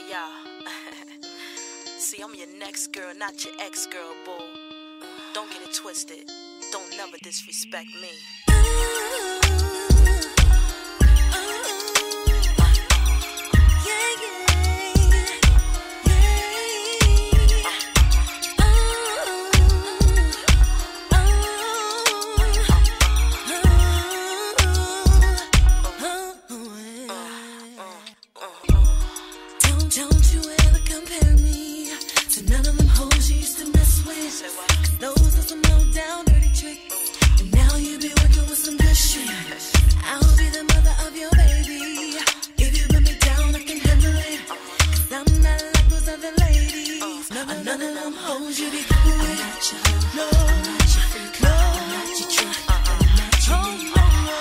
Yeah. See, I'm your next girl, not your ex-girl, boo. Don't get it twisted. Don't never disrespect me. Don't you ever compare me to none of them hoes you used to mess with. Those are some low down dirty tricks. And now you be working with some good shit. I'll be the mother of your baby. If you put me down, I can handle it. Cause I'm not like those other ladies. None of them hoes you be with. I'm not your hoe. No. I'm not your freak. No. I'm not your trick. I'm not your me.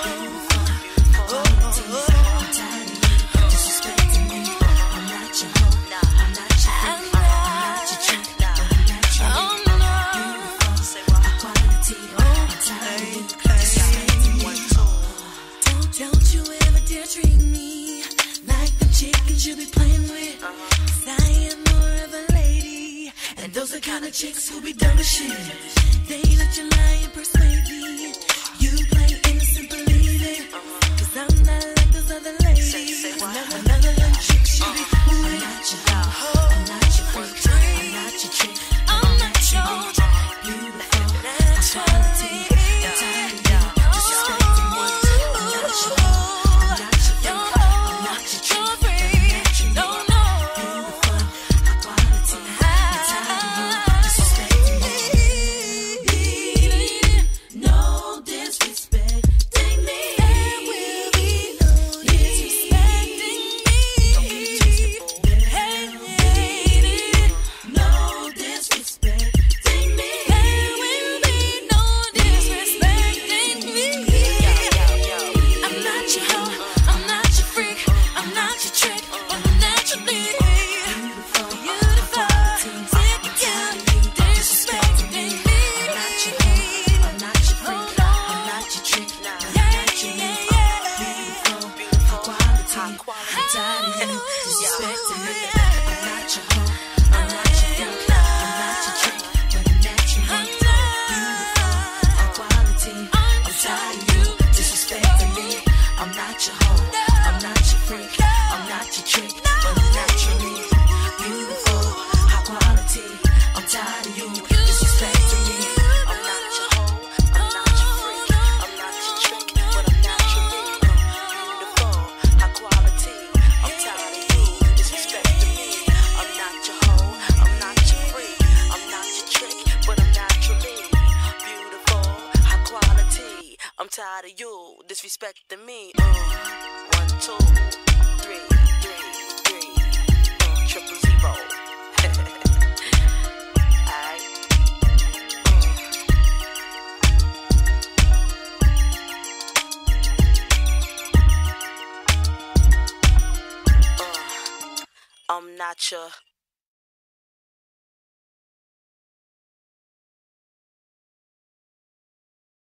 I'm tired of you disrespecting me. I'm not your hoe. I'm not your freak. I'm not your trick. I'm not your me. Beautiful quality. I'm tired of you disrespecting me. Don't you ever dare treat me like the chickens you be playing with. 'Cause I am more of a lady, and those are kind of chicks who be dumb as shit. They let you lie and persuade me. You play innocent, believe it. 'Cause I'm not like those other ladies. None of them chicks you be fooling. I'm not your hoe. I'm not your freak. I'm not your chick. I'm not your beautiful quality. I'm tired of you disrespecting me. I'm not your hoe. I'm not your freak. I'm not your chick. I'm not your beautiful quality. I'm tired of you disrespecting me. No disrespecting me. There will be no disrespecting me. No disrespecting me. There will be no disrespecting me. I'm not your hoe. I'm not your freak. I'm not your trick. But I'm naturally beautiful. Sick of you disrespecting me. I'm not your hoe. I'm not your freak. I'm not your trick. I'm not your beautiful quality. I'm tired of you disrespecting me. I'm not your hoe. I'm not your freak. I'm not your trick. But I'm naturally beautiful quality. I'm tired of you disrespecting me. I'm not your hoe. I'm not your freak. I'm not your trick. But I'm naturally beautiful quality. I'm tired of you disrespecting me. I'm not your hoe, I'm not your freak, I'm not your trick, but I'm naturally beautiful, high quality. I'm tired of you disrespecting me. I'm not your hoe, I'm not your freak, I'm not your trick, but I'm naturally beautiful, high quality. I'm tired of you disrespecting me. 1, 2, 3, 000. Aight. I'm not your